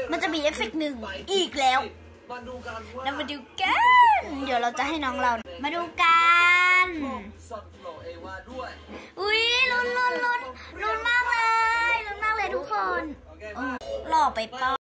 มันจะมีเอฟเฟกต์หนึ่งอีกแล้วเรามาดูกันเดี๋ยวเราจะให้น้องเรามาดูกันอุ้ยลุ้นมากเลยทุกคนหล่อไปเปล่า